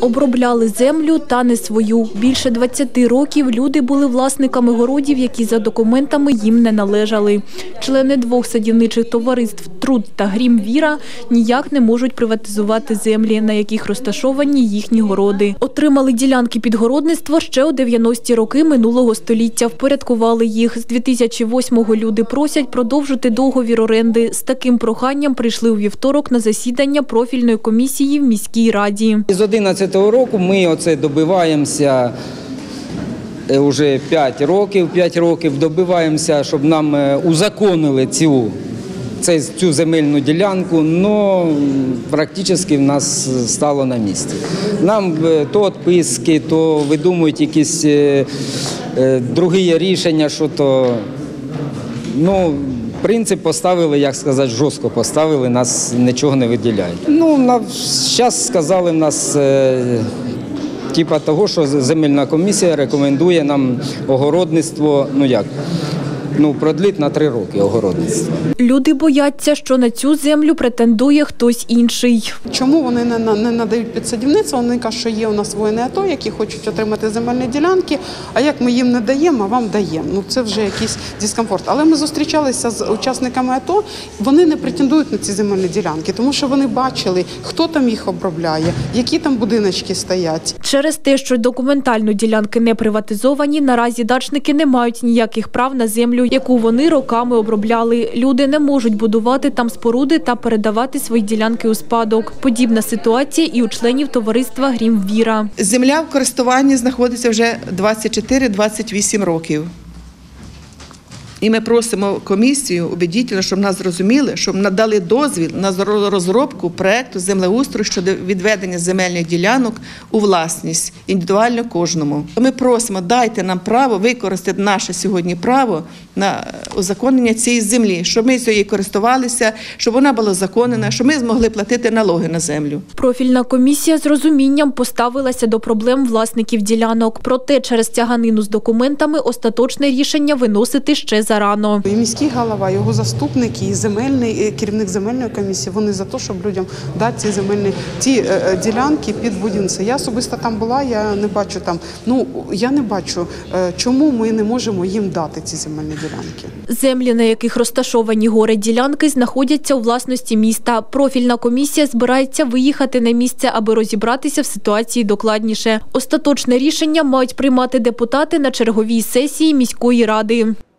Обробляли землю та не свою. Більше 20 років люди були власниками городів, які за документами їм не належали. Члени двох садівничих товариств «Труд» та «Грім Віра» ніяк не можуть приватизувати землі, на яких розташовані їхні городи. Отримали ділянки під городництво ще у 90-ті роки минулого століття. Впорядкували їх. З 2008-го люди просять продовжити договір оренди. З таким проханням прийшли у вівторок на засідання профільної комісії в міській раді. З 2011 року ми добиваємося вже 5 років добиваємося, щоб нам узаконили цю земельну ділянку, але практично в нас стало на місці. Нам то відписки, то видумують якісь інші рішення, що то, принцип поставили, як сказати, жорстко поставили, нас нічого не виділяють. Зараз сказали в нас, того, що земельна комісія рекомендує нам огородництво, продлити на 3 роки огородництво. Люди бояться, що на цю землю претендує хтось інший. Чому вони не надають під садівництво? Вони кажуть, що є у нас воїни АТО, які хочуть отримати земельні ділянки, а як ми їм не даємо, а вам даємо. Це вже якийсь дискомфорт. Але ми зустрічалися з учасниками АТО, вони не претендують на ці земельні ділянки, тому що вони бачили, хто там їх обробляє, які там будиночки стоять. Через те, що документально ділянки не приватизовані, наразі дачники не мають ніяких прав на землю, яку вони роками обробляли. Люди не можуть будувати там споруди та передавати свої ділянки у спадок. Подібна ситуація і у членів товариства «Грім Віра». Земля в користуванні знаходиться вже 24-28 років. І ми просимо комісію убедительно, щоб нас зрозуміли, щоб надали дозвіл на розробку проекту землеустрою щодо відведення земельних ділянок у власність, індивідуально кожному. Ми просимо, дайте нам право використати наше сьогодні право на узаконення цієї землі, щоб ми цією користувалися, щоб вона була узаконена, щоб ми змогли платити налоги на землю. Профільна комісія з розумінням поставилася до проблем власників ділянок. Проте через тяганину з документами остаточне рішення виносити ще зарано. І міський голова, його заступники, і керівник земельної комісії, вони за те, щоб людям дати ці ділянки під будівництво. Я особисто там була, я не бачу там, чому ми не можемо їм дати ці земельні ділянки. Землі, на яких розташовані горе-ділянки, знаходяться у власності міста. Профільна комісія збирається виїхати на місце, аби розібратися в ситуації докладніше. Остаточне рішення мають приймати депутати на черговій сесії міської ради.